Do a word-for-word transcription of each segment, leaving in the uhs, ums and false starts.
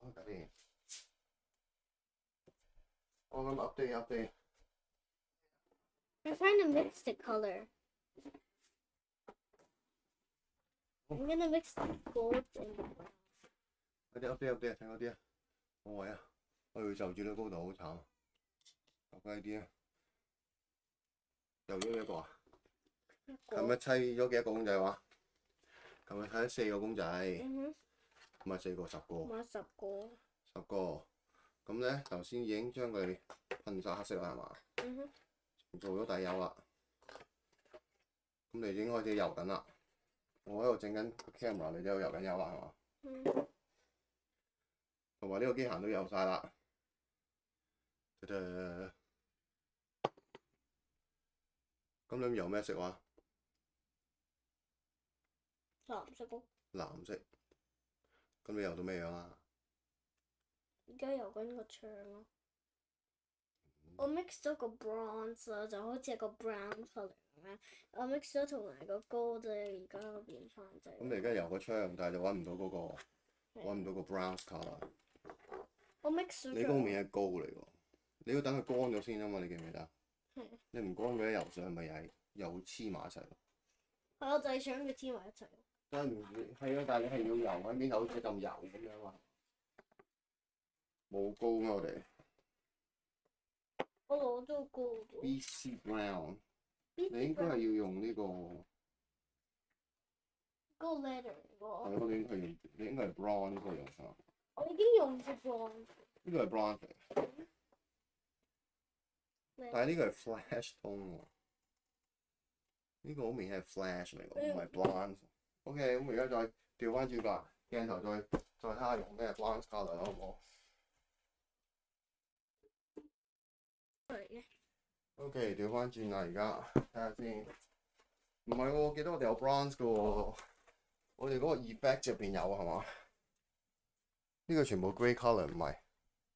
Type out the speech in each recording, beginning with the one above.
我搞掂。我咁 update update。 I'm trying to mix the color. I'm gonna mix the gold and the brown. 嗰啲 update update 睇嗰啲啊，好位啊！我要就住呢個高度好慘，留低啲啊！又咗幾個啊？琴日砌咗幾多個公仔話？琴日砌咗四個公仔， 嗯唔係四個十個。 買十個。 十個，咁咧頭先已經將佢噴晒黑色啦，係嘛？ 嗯哼。 做咗底油啦，咁你已經開始油緊啦。我喺度整緊 camera， 你都喺度油緊油啦，係嘛？ 嗯。 同埋呢個機械都油晒啦。噠噠。咁你油咩色話？ 藍色咯。 藍色。咁你油到咩樣啊？ 而家油緊個槍咯。我 mix 咗個 bronze 啦，就好似係個 brown colour 咁樣。我 mix 咗同埋個 gold 啫，而家變翻就。咁你而家油個槍，但係就揾唔到嗰、嗰個，揾唔到個 brown colour。 我 mix 咗。 你嗰個面係高嚟喎，你要等佢乾咗先啊嘛，你記唔記得？係。你唔乾佢一油上咪又係又黐埋一齊咯。 係，我就係想佢黐埋一齊。 但係唔係啊，但係你係要油喺邊頭好似咁油咁樣啊。冇高咩我哋？ 我攞咗高。 B C Brown， 你應該係要用呢、呢個。 個 letter 喎。係， 我應該係用，你應該係 brown 呢個用法。 我已經用咗 brown。呢個係 brown 嚟。但係呢個係 flash tone 喎。呢個好明顯係 flash 嚟㗎，唔係 blonde。OK， 咁而家再調翻轉個鏡頭，再再睇下用咩 blonde colour 好唔好？O.K. 調翻轉啦，而家睇下先。唔係喎，我記得我哋有 bronze 嘅喎。我哋嗰個 effect 入邊有係嘛？呢個全部 grey colour 唔係。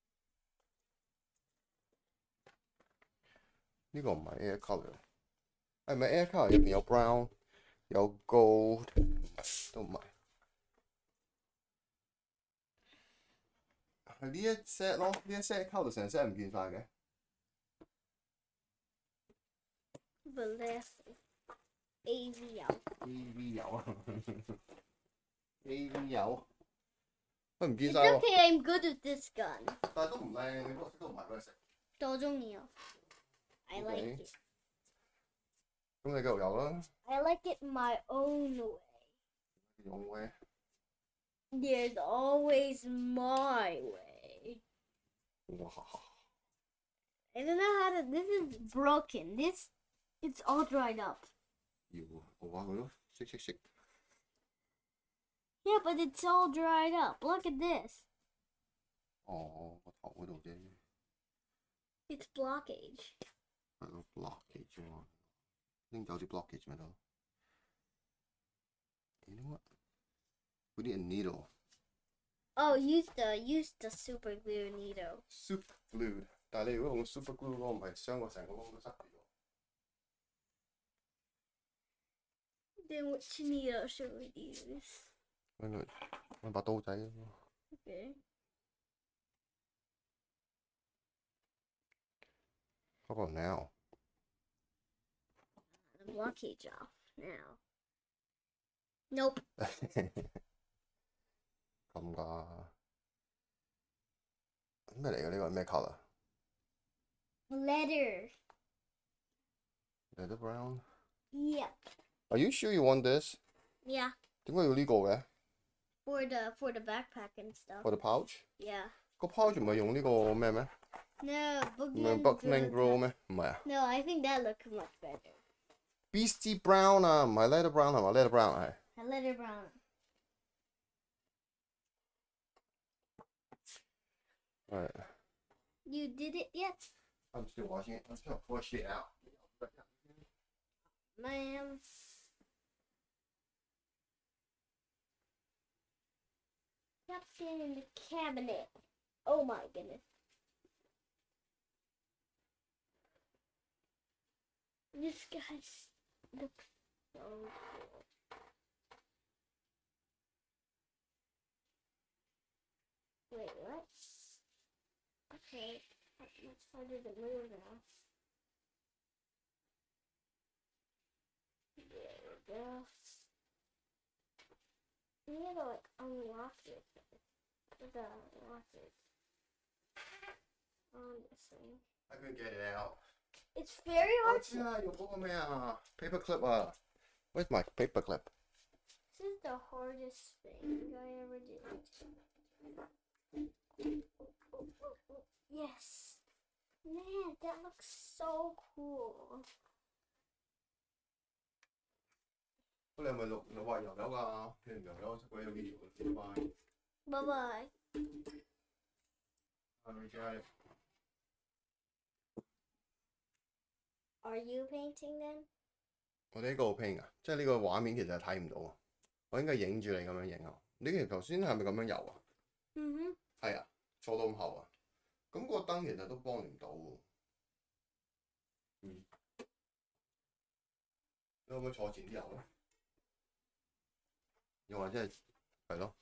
呢個唔係 air colour。係咪 air colour 入邊有 brown 有 gold 都唔係。係呢一 set 咯，呢一 set colour 成 set 唔見晒嘅。 Leviathan A V 油 A V 油啊A V 油，喂唔見晒喎。Okay, I'm good with this gun。 但係都唔靚，你嗰個色都唔係嗰隻色。 但我中意啊 ，I like it。 咁你繼續油啦。 I like it my own way。 用 way。 There's always my way。 哇 I don't know how to. This is broken. This. It's all dried up. 要我話佢咯，識識識。 Yeah, but it's all dried up. Look at this. 哦，個頭嗰度啫。 It's blockage. 係咯 ，blockage 啫嘛，拎走啲 blockage 咪得咯。You know what? We need a needle. Oh, use the use the super glue needle. Super glue， 但係你如果用 super glue 嗰個，唔係傷過成個窿都塞住咗。 Then which needle should we use? 揾揾把刀仔咯。 Okay. 嗰個 now。 The blockage off now. Nope. 咁㗎？咩嚟㗎？呢個係咩 colour？ Leather. Leather brown. Yeah. Are you sure you want this? Yeah. 點解要呢個嘅 ？For the for the backpack and stuff. For the pouch? Yeah. 個 pouch 唔係用呢個咩咩？ No, 唔係 buckling grow 咩？唔係啊 No, I think that looks much better. Beastie brown 啊，唔係 leather brown 係嘛 ？leather brown 係。 A leather brown. Right. You did it yet? I'm still watching it. I'm trying to push it out. Ma'am. Kept it in the cabinet. Oh my goodness. This guy looks so cool. Wait, what? Okay, much harder to move now. There we go. You need to like unlock it. The unlock it. On this thing. I couldn't get it out. It's very 我 hard 知 to. 啊，用嗰個咩啊 ，paper clip 啊。Where's my paper clip？ This is the hardest thing I ever did. Yes. Man, that looks so cool. 咁你係咪錄錄畫油油㗎？你唔油油，出鬼有幾條先快。 Bye bye. 係咪真？ Are you painting then? 我哋呢個好拼啊，即係呢個畫面其實係睇唔到啊。我應該影住你咁樣影啊。你其實頭先係咪咁樣游啊？ 嗯哼。 係啊，坐到咁後啊。咁、個燈其實都幫你唔到喎。嗯。你可唔可以坐前啲游咧？又或者係係咯，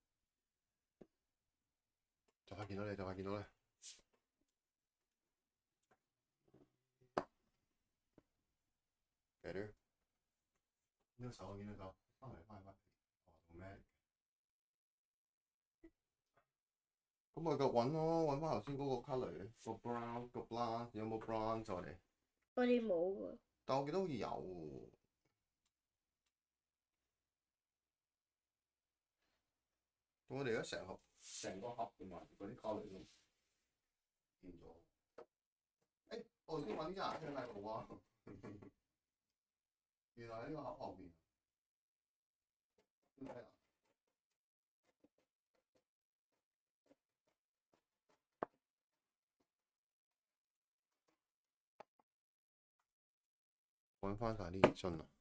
就快見到你，就快見到你。Better。呢個手見到手，翻嚟翻嚟翻嚟，哦，做咩？咁我就揾咯，揾翻頭先嗰個 colour，個 brown 個 brown 有冇 brown 在嚟？ 我哋冇喎。 但我記得好似有喎。我哋而家成盒成個盒嘅嘛，嗰啲 colour 都變咗。誒，我頭先揾啲顏色喺度啊。原來喺呢個盒後邊。點解啊？揾翻晒啲樽啊！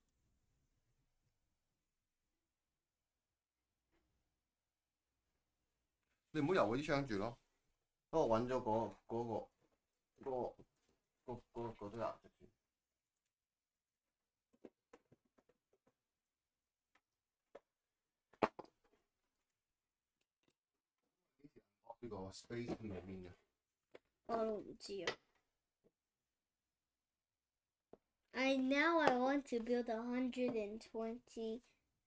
你唔好由嗰啲槍住咯。幫我揾咗嗰嗰個嗰個嗰嗰嗰堆顏色先。呢個 space 喺邊嘅？ 我都唔知啊。I now I want to build a hundred and twenty.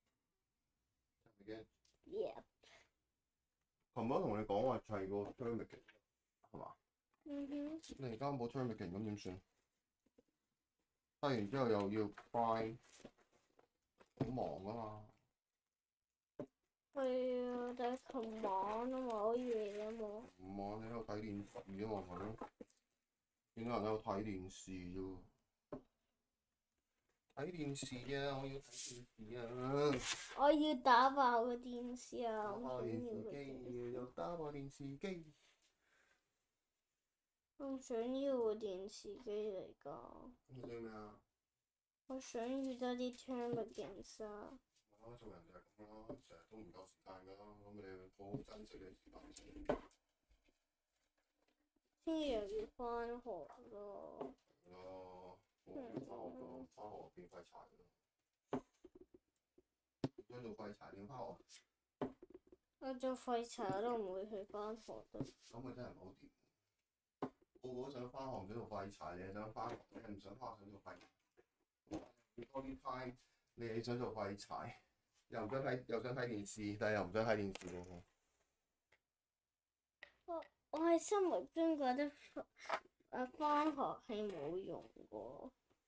Yeah. 琴日我同你講話砌個 termite 係嘛？ 嗯哼。 你而家冇 termite 咁點算？砌完之後又要 prime， 好忙噶嘛。 係啊，但係琴晚啊嘛，好夜啊嘛。 唔晚你喺度睇電視啊嘛，係咯。見到人喺度睇電視啫喎。睇電視啊！我要睇電視啊！ 我要打爆個電視啊！ 打爆電視唔想要個電視。 機，又打爆電視機。 我唔想要個電視機嚟㗎。 你想咩啊？ 我想要多啲 termite 啊！ 啊，做人就係咁啦，成日都唔夠時間㗎啦，咁你好好珍惜你時間先。 聽日又要返學咯。 係咯，我要翻學咯，翻學變廢柴咯。想做廢柴點翻學？ 我做廢柴我都唔會去返學㗎。 咁咪真係唔好掂。個個都想翻學，唔想做廢柴，你係想翻學，你係唔想翻學想做廢柴。要多啲 time， 你係想做廢柴，又唔想睇又想睇電視，但係又唔想睇電視喎。 我我喺心目中覺得誒返學係冇用㗎。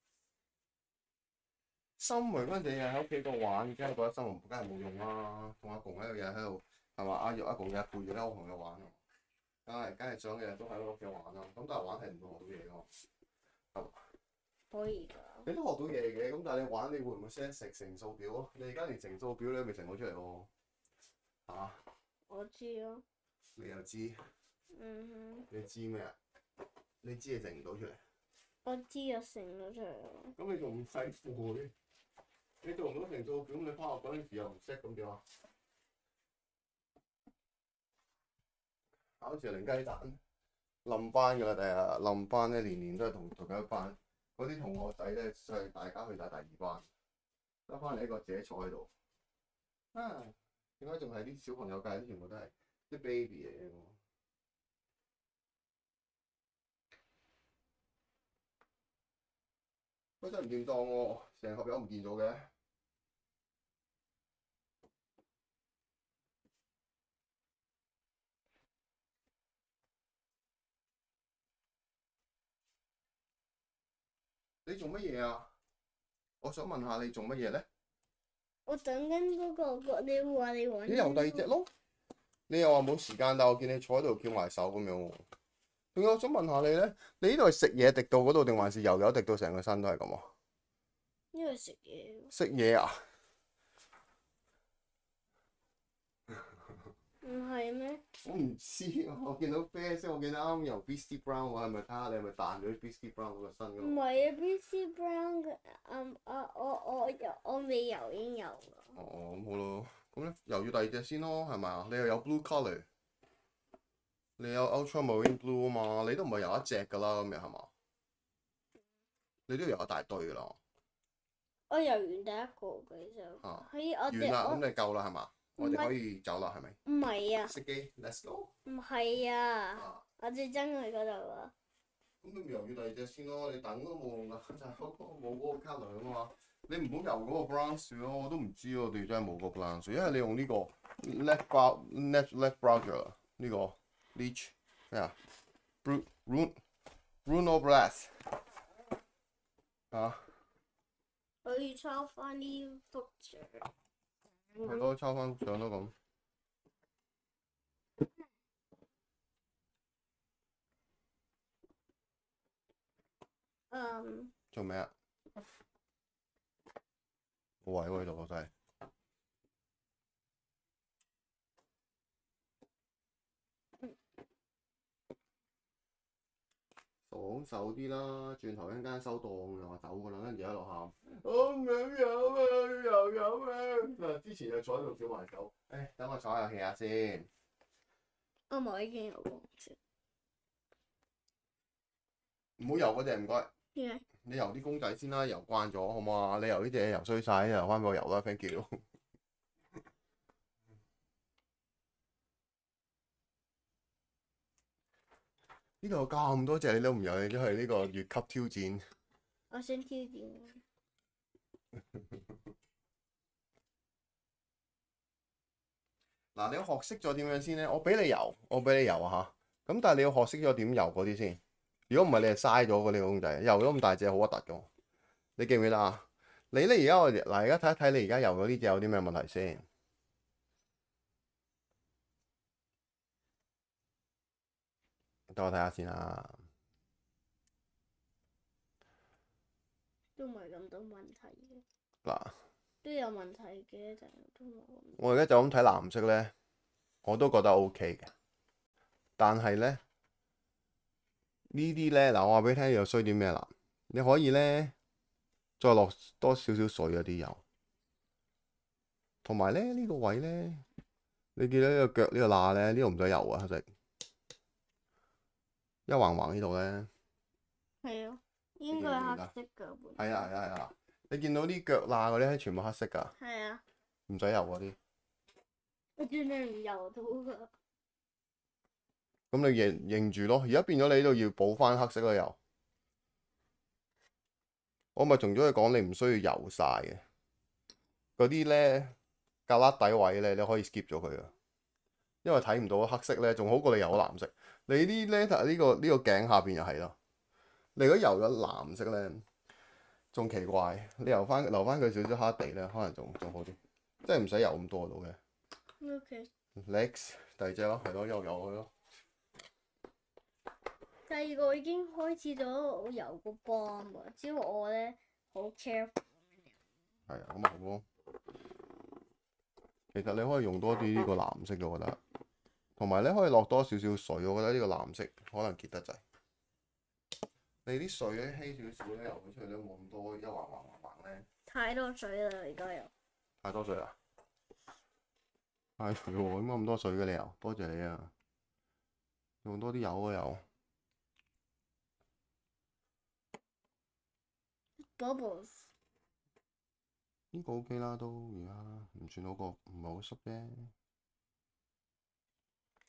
心梅嗰陣日喺屋企度玩，梗係覺得心梅梗係冇用啦。同阿公喺度日喺度係嘛？阿玉阿公日陪住咧，我同佢玩啊。梗係梗係想日日都喺屋企玩啦。咁但係玩係唔會學到嘢㗎。係可以㗎。 你都學到嘢嘅，咁但係你玩你會唔會識食乘數表啊？你而家連乘數表你都未乘到出嚟喎。嚇？ 我知啊。 你又知？ 嗯哼。 你知咩啊？你知你乘唔到出嚟。 我知我乘咗出嚟啦。 咁你仲唔使負？你做唔到乘數表，你翻學嗰陣時又唔識，咁點啊？考試零雞蛋，冧班㗎啦！第日冧班咧，年年都係同同一班，嗰啲同學仔咧，就係大家去晒第二班，得翻你一個自己坐喺度。啊，點解仲係啲小朋友界啲全部都係啲 baby 嚟嘅喎。嗰真係唔掂當喎，成盒油唔見咗嘅。你做乜嘢啊？我想問下你做乜嘢咧？ 我等緊嗰個個，你話你揾。 你游第二隻咯。你又話冇時間，但我見你坐喺度翹埋手咁樣喎。仲有我想問下你咧，你呢度係食嘢滴到嗰度，定還是油油滴到成個身都係咁啊？ 因為食嘢。 食嘢啊？ 唔係咩？ 我唔知啊，我見到啡色，我見到啱由 Beastie Brown， 我係咪睇下你係咪彈咗啲 Beastie Brown 嗰個身嗰度？ 唔係啊 b c Brown 嘅，嗯啊，我我游我未游已經有啦。 哦，咁好咯，咁咧游住第二隻先咯，係咪啊？你又有 blue colour， 你有 ultramarine blue 啊嘛，你都唔係游一隻㗎啦，咁樣係嘛？你都游一大堆㗎啦。 我游完第一個嘅就啊， 喺我完啦， 我咁你夠啦係嘛？我哋可以走啦係咪？ 唔係啊。 熄機 ，let's go。 唔係啊， 啊， 我隻真喺嗰度啊。 咁你咪游住第二隻先咯，你等都冇用㗎，就係嗰個冇嗰個 colour 啊嘛。你唔好游嗰個 brown 樹咯，我都唔知我哋真係冇個 brown 樹，因為你用呢個 left brow left left browser 呢個 leech 咩啊 ，Bruno Bruno Blast 啊， 我要抄翻啲幅相。 係咯，抄翻相都咁。 嗯。 做咩啊？個位喎，呢度真係。爽手啲啦，轉頭一陣間收檔又話走㗎啦，跟住喺度喊，我唔想游啊，游游啊！嗱，之前就坐喺度翹埋手，誒，等我坐下氣下先。 我冇已經有過先。 唔好游嗰隻唔該。 點解？ 你游啲公仔先啦，游慣咗好唔好啊？你游呢隻游衰晒，游翻俾我游啦 ，thank you。呢度有咁多隻你都唔游，你都係呢個越級挑戰。 我想挑戰。 嗱，你要學識咗點樣先咧？我俾你游，我俾你游啊嚇。咁但係你要學識咗點游嗰啲先。如果唔係，你係嘥咗嗰啲公仔，游咗咁大隻好核突㗎。你記唔記得啊？你咧而家我嗱而家睇一睇你而家游嗰啲隻有啲咩問題先？等我睇下先啦。 都唔係咁多問題嘅。 嗱， 都有問題嘅，但係都冇。 我而家就咁睇藍色咧，我都覺得 O K 嘅。但係咧呢啲咧嗱，我話俾你聽又衰啲咩啦？你可以咧再落多少少水啊啲油，同埋咧呢、呢個位咧，你見到呢個腳呢個罅咧，呢度唔使油啊，黑色一橫橫呢度咧。 係啊，應該係黑色㗎本。 係啊係啊係啊！你見到啲腳罅嗰啲係全部黑色㗎。 係啊。 唔使油嗰啲。 我專登唔油到㗎。 咁你認認住咯，而家變咗你呢度要補翻黑色嘅油。我咪同咗佢講，你唔需要油晒嘅。嗰啲咧格旯底位咧，你可以 skip 咗佢啊，因為睇唔到黑色咧，仲好過你油藍色。你啲咧呢個呢、呢個頸下邊又係咯。你如果油咗藍色咧，仲奇怪。你油翻留翻佢少少黑地咧，可能仲仲好啲，即係唔使油咁多到嘅。 OK。 Next 第二隻咯，係咯，又油佢咯。 第二個已經開始咗我游個 bomb 啊！只要我咧好 careful。 係啊，咁啊好咯。其實你可以用多啲呢個藍色嘅，我覺得。同埋咧可以落多少少水，我覺得呢個藍色可能結得滯。你啲水咧稀少少咧，游佢出去都冇咁多一橫橫橫橫咧。 太多水啦，而家又。 太多水啦！太水喎，點解咁多水嘅你又？多謝你啊！用多啲油啊又。 Bubbles。 呢個 OK 啦，都而家唔算好過，唔係好濕啫。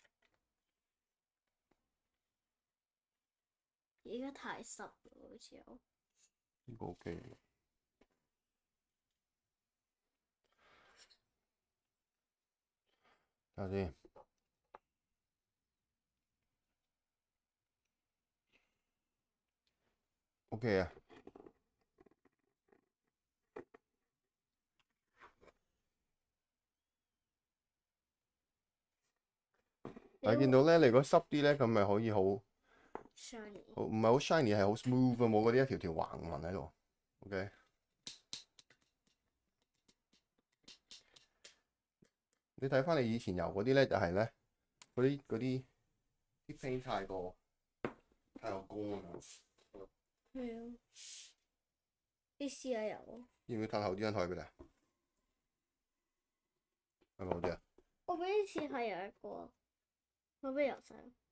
而家太濕啦，好似有。 呢個 OK。睇下先。OK 啊。你見到咧，你如果濕啲咧，咁咪可以好 shiny， 好唔係好 shiny，係好 smooth 啊，冇嗰啲一條條橫紋喺度。OK。你睇翻你以前油嗰啲咧，就係咧嗰啲嗰啲啲 paint 太過太過乾啊。 係啊。你試下油啊！ 要唔要褪後啲張台俾你？係咪好啲啊？ 我俾你試下油一個，我俾你油晒。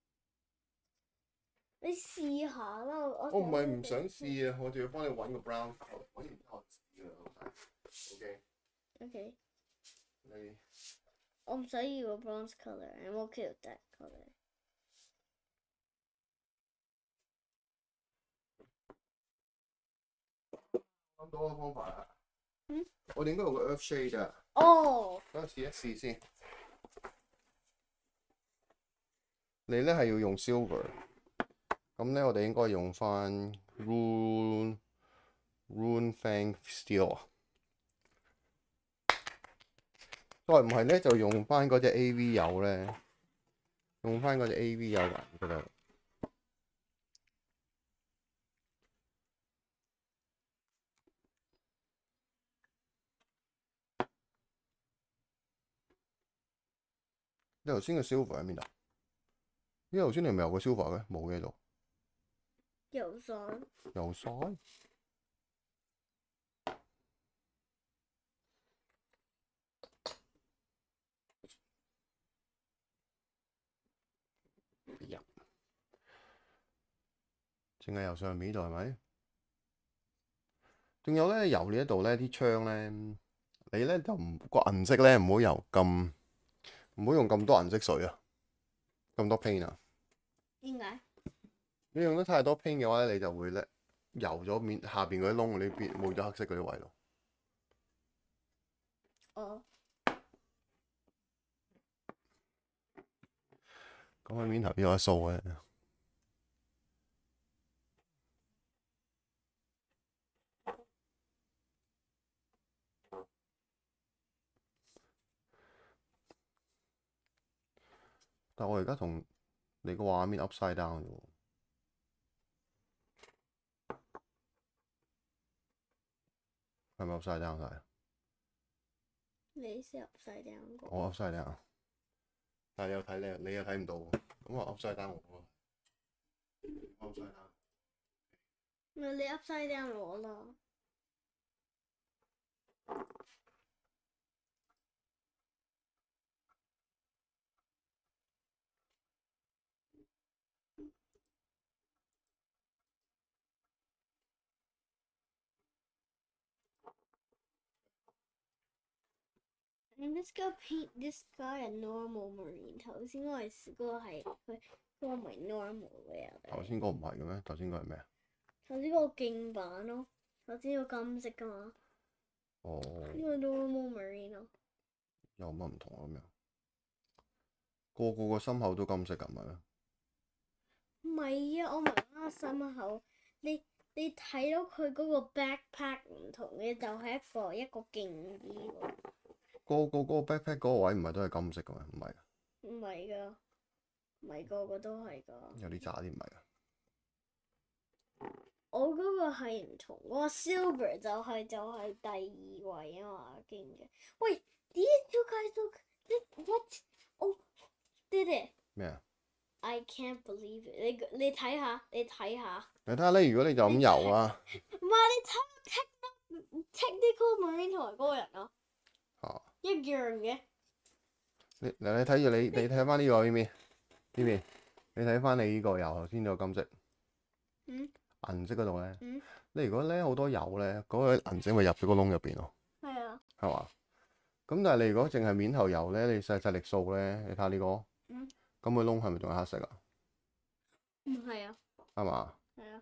你試下啦，我我唔係唔想試啊，我仲要幫你揾個 brown colour，揾完之後試㗎啦。OK。 OK。 你我唔使要個 bronze colour，I'm okay with that colour。 諗到個方法啦。 嗯？ 我哋應該用個 earth shade 啊。 哦。 等我試一試先。你咧係要用 silver， 咁咧我哋應該用翻 rune rune fang steel。再唔係咧就用翻嗰隻 A V 油咧，用翻嗰隻 A V 油顏得啦。你頭先個 silver 喺邊度？咦，頭先你唔係有個 silver 嘅？冇嘅喺度。 油晒。 油晒？入。淨係油上面呢度係咪？仲有咧，油呢一度咧，啲窗咧，你咧就唔個銀色咧，唔好油咁，唔好用咁多銀色水啊，咁多 paint 啊。 點解？ 你用得太多 paint 嘅話咧，你就會咧油咗面下邊嗰啲窿，你變冇咗黑色嗰啲位咯。 哦。 咁喺面頭邊有得掃嘅。但我而家同你個畫面 upside down 啫喎。係咪 upside down 晒？ 你先 upside down 個。 我 upside down， 但係你又睇你，你又睇唔到，咁我 upside down 我 upside down。 咪你 upside down 我啦。I'm just gonna paint this guy a normal marine。頭先嗰係嗰個係佢嗰個唔係 normal 嘅。 頭先嗰個唔係嘅咩？頭先嗰個係咩啊？ 頭先嗰個勁版咯，頭先個金色噶嘛。 哦。 呢個 normal marine 咯。 有乜唔同啊？咁樣個個個心口都金色㗎，唔係咩？ 唔係啊，我唔係講個心口，你你睇到佢嗰個 backpack 唔同嘅，就係一個一個勁啲喎。 個個嗰個 backpack 嗰個位唔係都係金色嘅咩？唔係㗎。 唔係㗎，唔係個個都係㗎。 有啲渣啲唔係㗎。 我嗰個係唔同，我個 silver 就係就係第二位啊嘛，勁嘅。喂 ，these two guys look what? Oh, did it? 咩啊 I can't believe it！你你睇下，你睇下。 你睇下咧，如果你就咁油啊， 唔係你睇 technical marine 同埋嗰個人啊， 嚇一樣嘅。 你嗱你睇住你你睇翻呢個邊邊呢邊，你睇翻你呢個油頭先有金色， 嗯。 銀色嗰度咧， 嗯。 你如果咧好多油咧，嗰、個銀色咪入咗個窿入邊咯。 係啊。 係嘛？咁但係你如果淨係面頭油咧，你細細力掃咧，你睇下呢個， 嗯。 咁個窿係咪仲係黑色啊？ 唔係啊。 係嘛？ 係啊。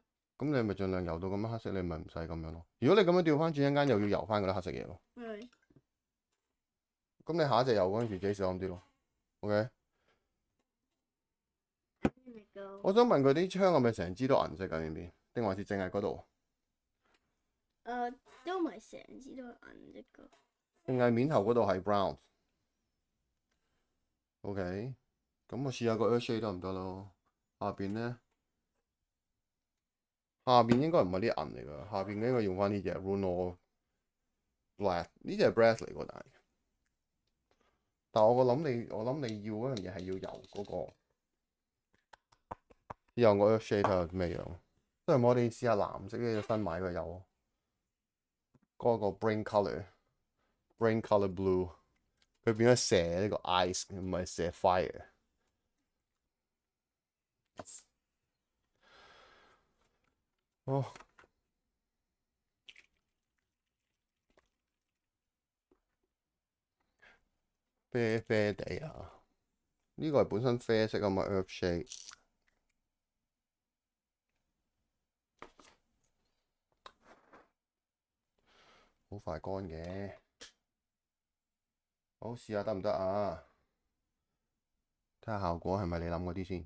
咁你咪盡量油到咁樣黑色，你咪唔使咁樣咯。如果你咁樣調翻轉，一陣間又要油翻嗰啲黑色嘢咯。 係。 咁你下一隻油嗰陣時自己小心啲咯。OK。我想問佢啲槍係咪成支都銀色㗎？呢邊定還是淨係嗰度？ 誒、呃，都唔係成支都係銀色㗎。 定係面頭嗰度係 brown。OK。咁我試下個 earth shade 得唔得咯？下邊咧，下邊應該唔係啲銀嚟㗎，下邊應該用翻呢隻 Runo Black， 呢隻係 brass 嚟㗎，但係，但係我個諗你，我諗你要嗰樣嘢係要由嗰、嗰個，由個 earth shade 睇下咩樣。不如我哋試下藍色呢隻新買嘅油，嗰、嗰個 brain colour，brain colour blue， 佢變咗射呢個 ice， 唔係射 fire。哦，啡啡地啊！呢、呢個係本身啡色啊嘛 ，earth shade。好快乾嘅，好試下得唔得啊？睇下效果係咪你諗嗰啲先。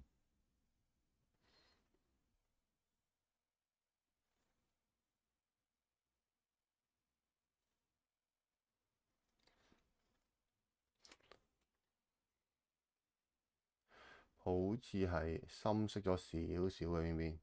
好似係深色咗少少嘅邊邊。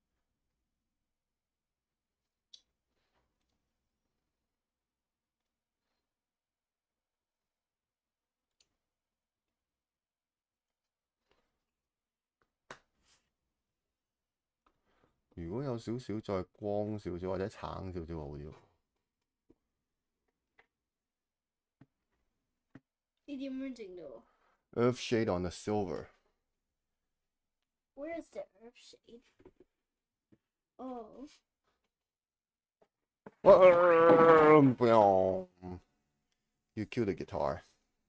如果有少少再光少少或者橙少少好啲。 呢點樣整到 ？Earth shade on the silver。 Where is the earth shade? Oh. You kill the guitar.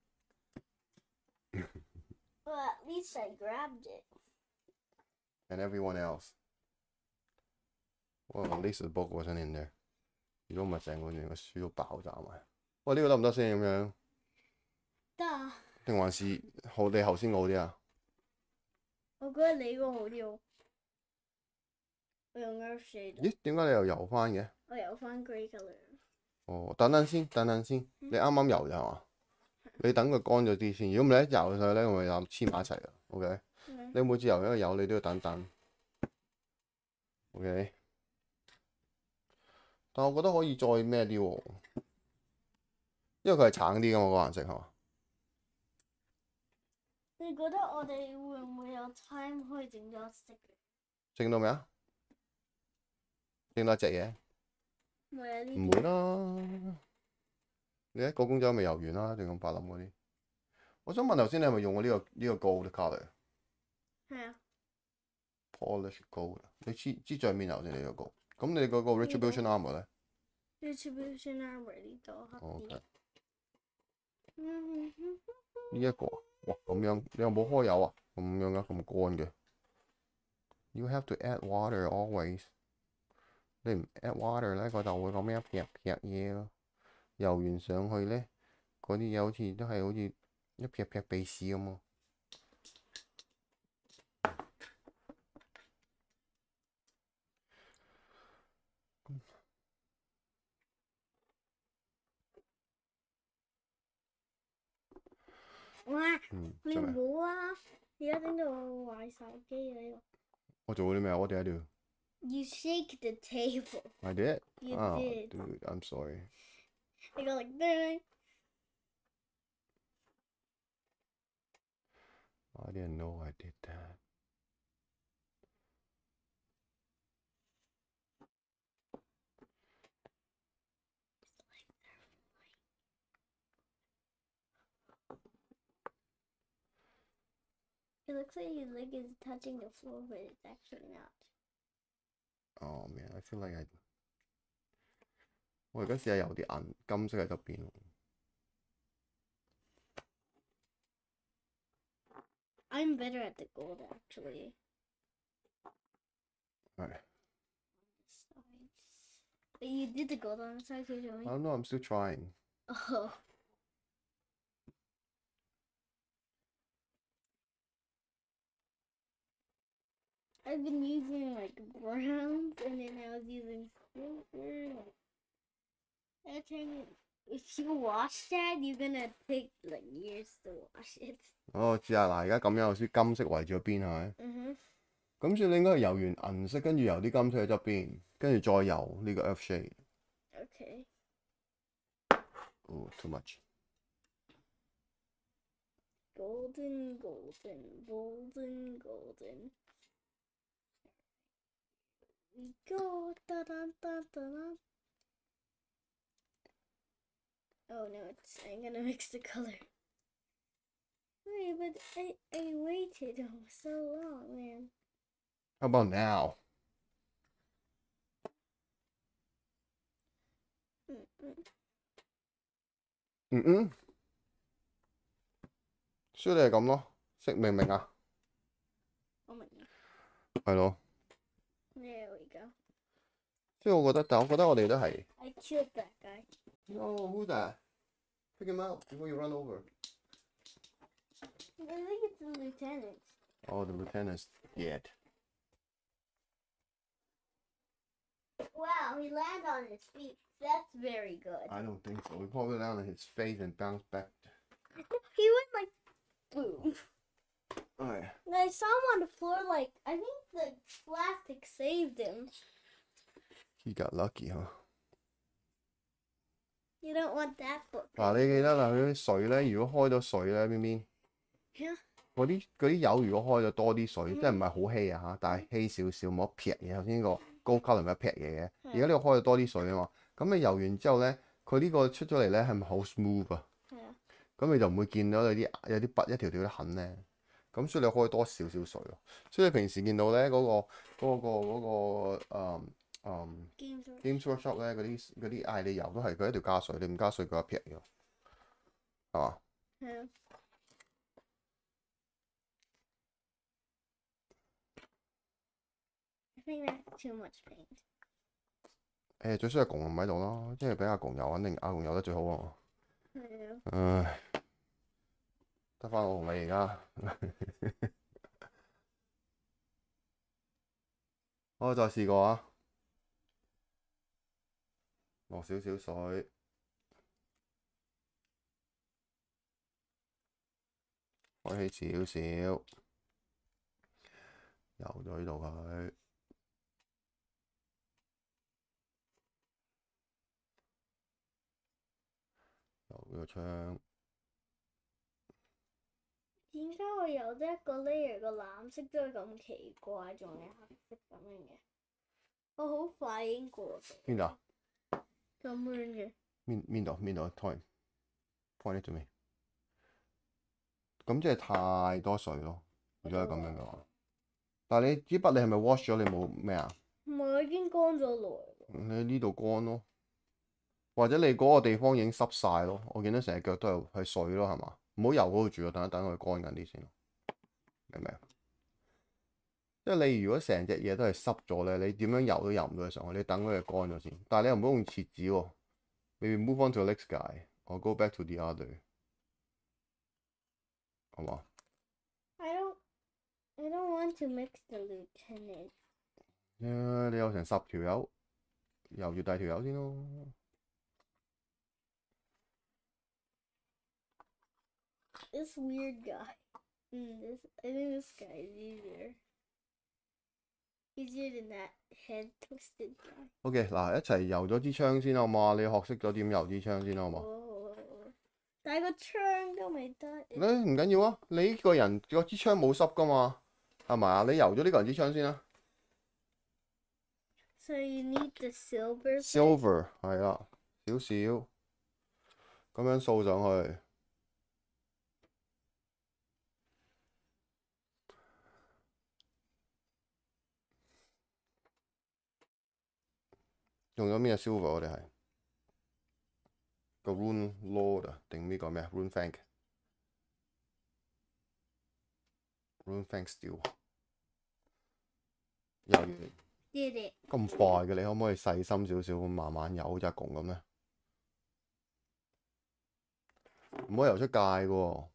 Well, at least I grabbed it. And everyone else. Well, at least the book wasn't in there. 如果唔係成個連個書都爆炸埋。喂，呢個得唔得先咁樣？ 得。 定還是好你頭先好啲啊？ 我覺得你個好啲喎。我用 earth shade。 咦？點解你又油翻嘅？ 我油翻 grey colour。哦， 等等先，等等先。你啱啱油咋嘛？你等佢乾咗啲先。如果唔係一油上去咧，我咪又黐埋一齊啊。OK。嗯、你每次油一個油，你都要等等。OK。但我覺得可以再咩啲喎，因為佢係橙啲㗎嘛，個顏色係嘛？ 你覺得我哋會唔會有 time 可以整咗色嘅？ 整到未啊？整多隻嘢？唔會啦。你一個公仔未油完啦，定咁白諗嗰啲？我想問頭先你係咪用過呢、呢個呢、呢個 gold colour？係啊。Polish gold。你黐黐上面油先你嗰個。咁你嗰個 retribution armor 咧 ？retribution armor 呢度黑啲。 OK。呢一個，哇咁樣，你有冇開油啊？咁樣嘅，咁乾嘅。You have to add water always。你唔 add water 咧，佢就會咁樣劈劈嘢咯。油完上去咧，嗰啲嘢好似都係好似一劈劈鼻屎咁喎。 哇！你唔好啊！而家整到我壞手機啊！呢個。 我做咗啲咩啊？What did I do? You shake the table. I did? You oh, did. Dude, I'm sorry. You go like that. I didn't know I did that. It looks like your leg is touching the floor, but it's actually not. Oh man, I feel like I. 我而家試下有啲銀金色喺側邊。 I'm better at the gold actually. 係。 You did the gold on the side too, Joey. I don't know. I'm still trying. Oh. I've been using like browns, and then I was using silver. I think if you wash that, you're gonna take like years to wash it. 哦，知啊，嗱，而家咁樣有啲金色圍住個邊係咪？ 嗯哼。 咁所以你應該係油完銀色，跟住油啲金色喺側邊，跟住再油呢個 Earth shade。 Okay. Oh, too much. Golden, golden, golden, golden. We go. Da da da da da. Oh no, it's I'm gonna mix the color. Wait, but I I waited oh, so long, man. How about now? Mm -mm. 嗯嗯，所以你係咁咯，識明唔明啊？ 我明。 係咯。 There we go. 即係我覺得，但我覺得我哋都係。 I killed that guy. No, who's that? Pick him out before you run over. I think it's the lieutenant. Oh, the lieutenant's dead. Wow, he landed on his feet. That's very good. I don't think so. We probably landed on his face and bounced back. He went like boom. Alright. And I saw him on the floor like I think the plastic saved him. He got lucky, huh? You don't want that book. 嗱，你記得啦，佢啲水咧，如果開咗水咧，邊邊？ Yeah. 嗰啲嗰啲油如果開咗多啲水，即係唔係好稀啊嚇，但係稀少少，冇一撇嘢。頭先個高級係咪一撇嘢嘅？而家呢個開咗多啲水啊嘛，咁你游完之後咧，佢呢個出咗嚟咧係咪好 smooth 啊？ 係啊。 咁你就唔會見到有啲有啲筆一條條啲痕咧。咁所以你開多少少水咯。所以你平時見到咧嗰個嗰個嗰個誒誒 Games Workshop 咧嗰啲嗰啲嗌你游都係佢一條加水，你唔加水佢一撇嘅，係嘛？ 係啊。I think that's too much paint. 誒，最衰係共唔喺度咯，即係俾阿共游，肯定阿共游得最好喎。 係啊。 唉，得翻我同你而家。我再試過啊，落少少水，開起少少，游咗呢度佢。游個窗。 點解我有得一個 layer 個藍色都係咁奇怪，仲係黑色咁樣嘅？我好快已經過咗。 邊度啊？ 咁樣嘅。 邊邊度邊度 ？Point point it to me。咁即係太多水咯，如果係咁樣嘅話。但係你支筆你係咪 wash 咗？你冇咩啊？ 唔係，已經乾咗耐。 你呢度乾咯，或者你嗰個地方已經濕晒咯。我見到成隻腳都係係水咯，係嘛？唔好游嗰度住啊，等一等佢乾緊啲先咯，明唔明？即係你如果成隻嘢都係濕咗咧，你點樣游都游唔到佢上去，你等佢乾咗先。但係你又唔好用廁紙喎。Maybe move on to the next guy or go back to the other， 好嘛 I don't, I don't want to mix the lieutenant。 你有成十條友，游住第二條友先咯。 This weird guy. Mm, this I think this guy is easier. Easier than that head twisted guy. OK， 嗱，一齊游咗支槍先好嘛？你學識咗點游支槍先好嘛？ 但係個槍都未得。 你唔緊要啊，你呢個人個支槍冇濕噶嘛，係咪啊？你游咗呢個人支槍先啦。 So you need the silver. Silver 係啦，少少咁樣掃上去。用咗咩 silver？ 我哋係個 rune lord 啊，定呢個咩 rune fank？rune fank steel 游完 Did it？ 咁快嘅，你可唔可以細心少少咁慢慢游，好似阿公咁咧？唔可以游出界嘅喎。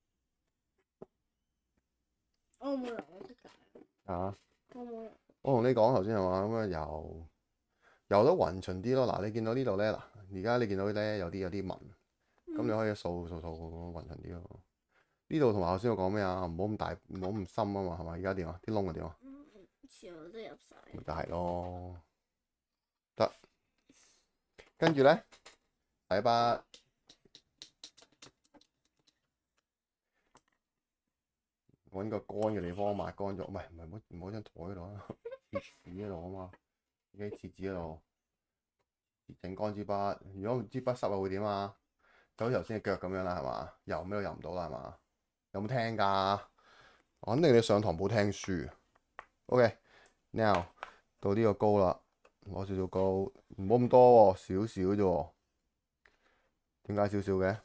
我冇游出界。 啊！ 我冇游。 我同你講頭先係嘛，咁啊游游得勻循啲咯。嗱，你見到呢度咧，嗱，而家你見到咧有啲有啲紋，咁你可以掃掃掃勻循啲咯。呢度同埋頭先我講咩啊？唔好咁大，唔好咁深啊嘛，係咪？而家點啊？啲窿係點啊？ 全部都入晒。 咪就係咯，得。跟住咧，第一筆揾個乾嘅地方抹乾咗，唔係唔係唔好唔好張台嗰度啊，廁紙嗰度啊嘛，自己廁紙嗰度整乾支筆。如果支筆濕啊會點啊？就好似頭先嘅腳咁樣啦，係嘛？游咩都游唔到啦，係嘛？有冇聽㗎？我肯定你上堂冇聽書。OK，now 到呢個膏啦，攞少少膏，唔好咁多喎，少少啫喎。點解少少嘅？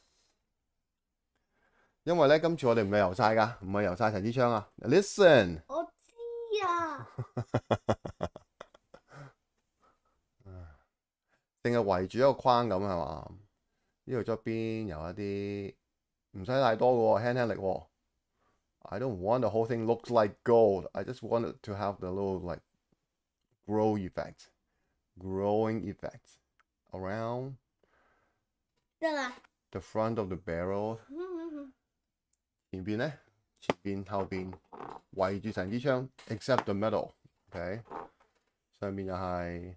因為咧，今次我哋唔係游晒㗎，唔係游晒成支槍啊。Listen， 我知啊。 淨係圍住一個框咁係嘛？呢度側邊有一啲唔使太多嘅喎，輕輕力喎。I don't want the whole thing looks like gold. I just want it to have the little like grow effect, growing effect around 得啦。 the front of the barrel。前邊咧，前邊後邊圍住成支槍 ，except the middle。OK， 上面又係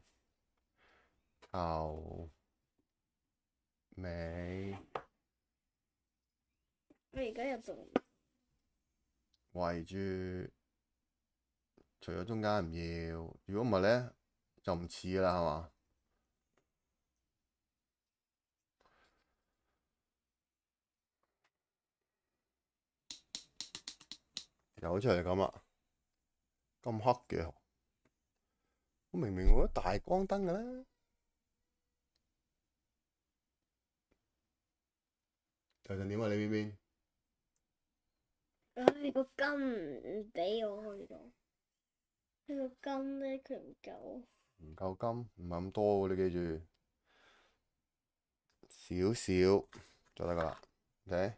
頭尾。 我而家入咗。 圍住，除咗中間唔要，如果唔係咧就唔似啦，係嘛？游出嚟咁啦，咁黑嘅，我明明我覺得大光燈嘅啦。就陣點啊？你邊邊？ 唉，個筋唔俾我去到。呢個筋咧，佢唔夠。 唔夠金，唔係咁多喎，你記住，少少就得噶啦。OK，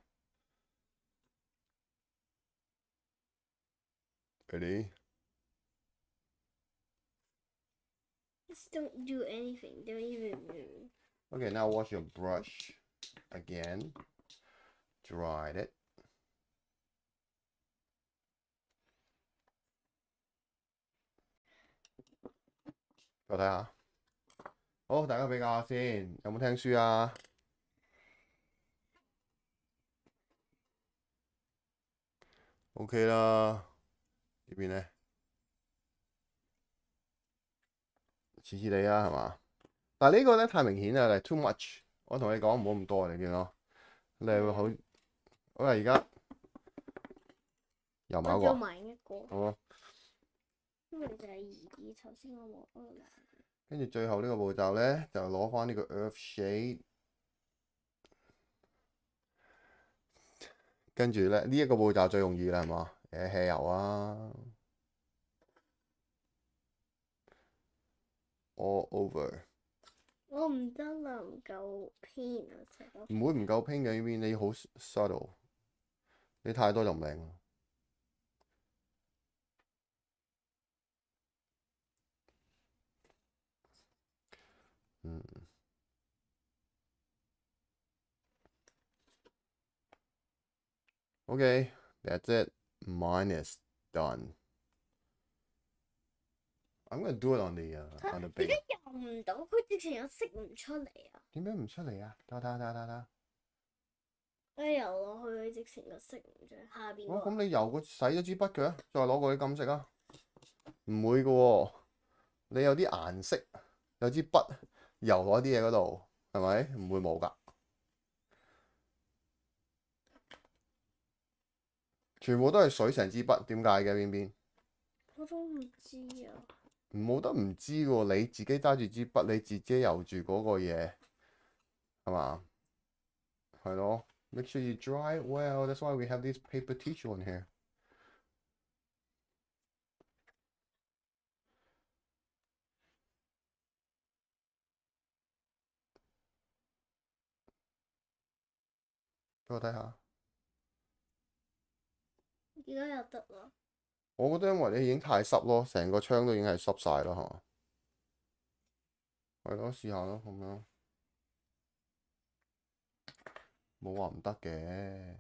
ready？ Just don't do anything. Don't even move. Okay, now wash your brush again. Dried it. 我睇下。好，大家比較下先，有冇聽書啊 ？OK 啦，呢邊咧，似似地啊，係嘛？但係呢個咧太明顯啦，係 too much。我同你講唔好咁多，你見咯，你會好。好啦，而家又埋一個。 我做埋一個。 好啊。 因為就係二，頭先我冇嗰個。 跟住最後呢個步驟咧，就攞翻呢個 Earth Shade。跟住咧，呢一個步驟最容易啦，係嘛？誒汽油啊 ，all over。 我唔得啦，唔夠偏啊！ 唔會唔夠拼嘅呢邊，你好 subtle， 你太多就唔靚。嗯。Okay, that's it. Mine is done. I'm gonna do it on the uh, on the 點 base。 解游唔到？佢直情有色唔出嚟啊！ 點解唔出嚟啊？睇睇睇睇睇。 我游落去，佢直情個色唔出下邊。 哦，咁你游過洗咗支筆嘅，再攞過啲金色啊？唔會嘅喎，你有啲顏色，有支筆游落啲嘢嗰度，係咪？唔會冇㗎。全部都係水成支筆，點解嘅邊邊？ 我都唔知啊。 冇得唔知嘅喎，你自己揸住支筆，你自己游住嗰個嘢，係嘛？係咯。Make sure you dry it well. That's why we have this paper tissue on here. 俾我睇下。 而家又得啦。 我覺得因為你已經太濕咯，成個窗都已經係濕晒啦，係嘛？係咯，試下咯，咁樣冇話唔得嘅。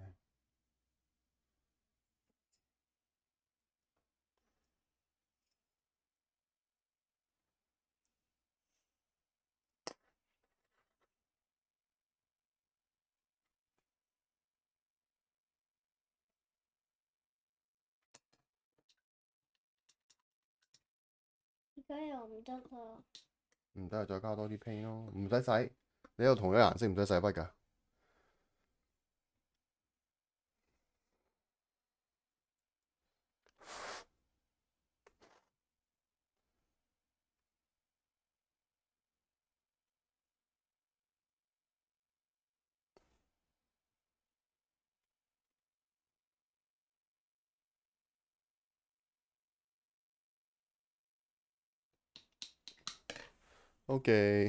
而家又唔得啦。 唔得就再加多啲 paint 咯，唔使洗。你有同樣顏色唔使洗筆㗎。OK，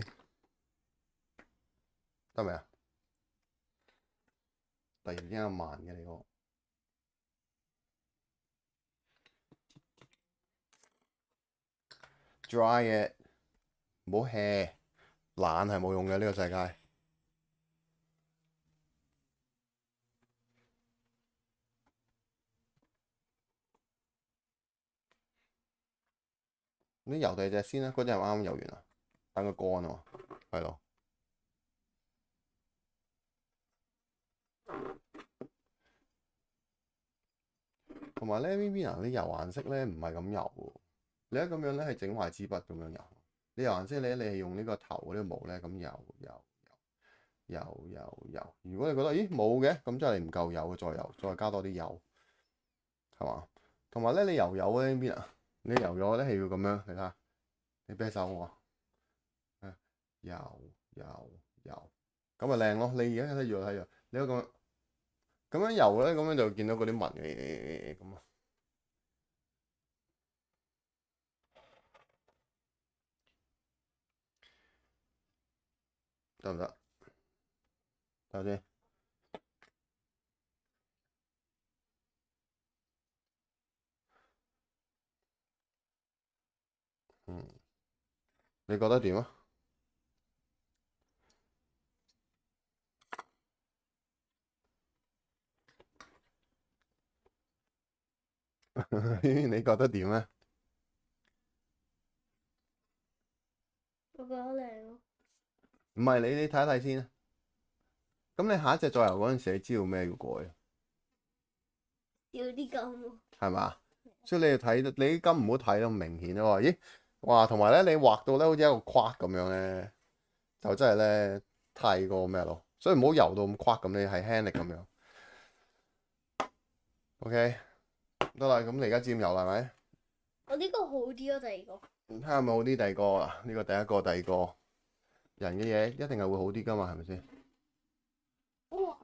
得未啊？突然之間咁慢嘅你個。Dry it，唔好 hea，懶係冇用嘅呢個世界。你油第二隻先啦，嗰隻啱啱油完啊，等佢乾啊嘛，係咯。同埋咧，呢邊啊，你油顏色咧唔係咁油喎，你一咁樣咧係整壞支筆咁樣油。你油顏色咧，你係用呢個頭嗰啲毛咧咁油油油油油油。如果你覺得咦冇嘅，咁即係你唔夠油，再油再加多啲油，係嘛？同埋咧，你油油咧呢邊啊，你油咗咧係要咁樣，你睇下，你啤手我啊，油油油，咁咪靚咯。你而家睇住睇住，你咁樣咁樣油咧，咁樣就見到嗰啲紋嘅咁啊。得唔得？睇下先。嗯，你覺得點啊？你覺得點咧？ 我覺得靚咯。 唔係你你睇一睇先啊。咁你下一隻再油嗰陣時，你知道咩要改啊？ 少啲金咯。 係嘛？所以你要睇，你啲金唔好睇得咁明顯啊！話咦，哇，同埋咧，你畫到咧好似一個框咁樣咧，就真係咧太過咩咯？所以唔好油到咁框咁，你係輕力咁樣。OK，得啦，咁你而家佔油啦，係咪？ 我呢個好啲咯，第二個。 睇下有冇好啲第二個啊？呢個第一個、第二個人嘅嘢一定係會好啲噶嘛？係咪先？ 哇！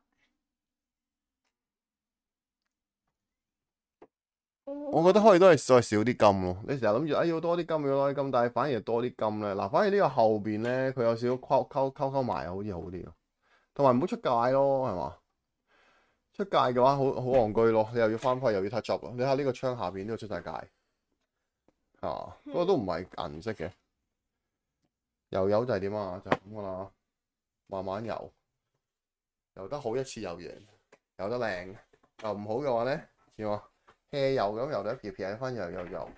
我覺得可以都係再少啲金咯。你成日諗住哎要多啲金要多啲金，但係反而多啲金咧。嗱，反而呢個後邊咧佢有少少溝溝溝溝埋，好似好啲咯。同埋唔好出界咯，係嘛？出界嘅話好好戇居咯，你又要翻返又要 touch up 咯。你睇下呢個窗下邊呢個出晒界，係嘛？不過都唔係銀色嘅。油油就係點啊？就係咁噶啦，慢慢油，油得好一次油完，油得靚。油唔好嘅話咧，點啊？hea 油咁油到一撇撇翻油油油。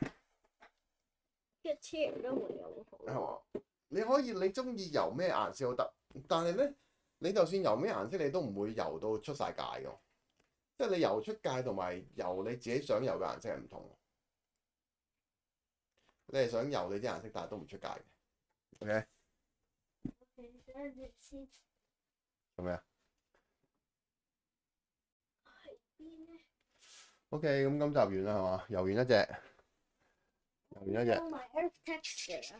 一車都冇油好。 係嘛？你可以你中意油咩顏色都得，但係咧，你就算油咩顏色，你都唔會油到出晒界嘅。即係你油出界同埋油你自己想油嘅顏色係唔同。你係想油你啲顏色，但係都唔出界嘅。OK。做咩啊？ 喺邊咧 OK，咁今集完啦係嘛？油完一隻，油完一隻。 Oh, my earth texture.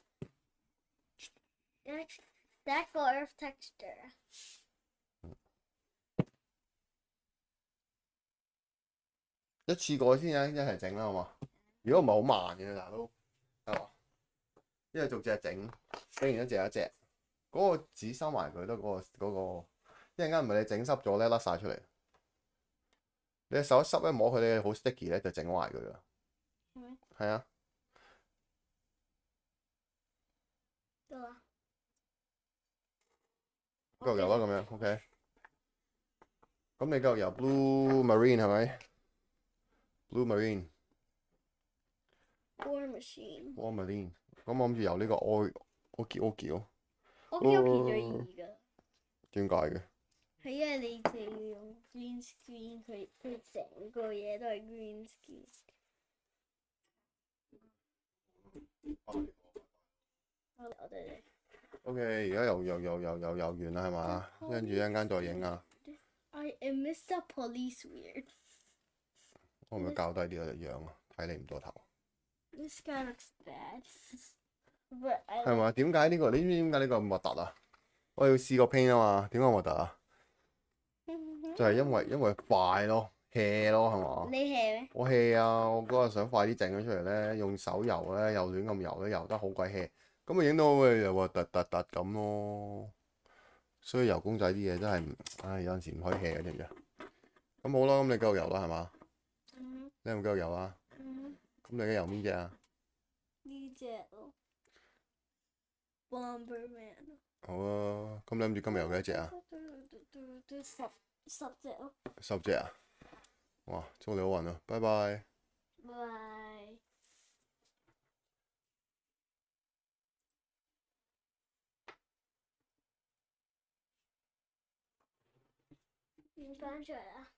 That got earth texture. 一次過先啊，一齊整啦好嘛？如果唔係好慢嘅大佬，係嘛？一係逐隻整，整完一隻一隻，嗰、嗰個紙收埋佢都嗰個嗰、嗰個一陣間唔係你整濕咗咧，甩晒出嚟。你隻手一濕一摸佢咧，好 sticky 咧，就整壞佢啦。 係咩？ 係啊。 得啦。 繼續游啦，咁樣 OK。咁你繼續游 Blue Marine 係咪 ？Blue Marine。 War Machine。 War Marine。咁我諗住游呢個 O Oki Oki 咯。 Oki Oki 最易㗎。 點解嘅？ 係因為你就要用 green screen，佢佢成個嘢都係 green screen。我哋 OK， 而家游游游游游游完啦，係嘛？跟住一陣間再影啊。 I am Mister Police Weird。 我唔會校低啲個樣啊，睇你唔到頭。 This guy looks bad。 係嘛？點解呢個？你知唔知點解呢個咁核突啊？我要試個 paint 啊嘛，點解核突啊？就係因為因為快咯 ，hea 咯，係嘛？ 你 hea 咩？ 我 hea 啊！我嗰日想快啲整咗出嚟咧，用手游咧又亂咁游咧，游得好鬼 hea，咁咪影到佢又話突突突咁咯。所以游公仔啲嘢真係唔，唉有陣時唔可以 hea 嘅，知唔知啊？咁好啦，咁你繼續游啦，係嘛？ 嗯。 你有冇繼續游啊？ 嗯。 咁你而家游邊只啊？ 呢只咯 ，Bomberman。 好啊，咁你諗住今日游幾多隻啊？ 十十隻咯。 十隻啊！哇，祝你好運啊！拜拜。 拜拜。變翻出嚟啦！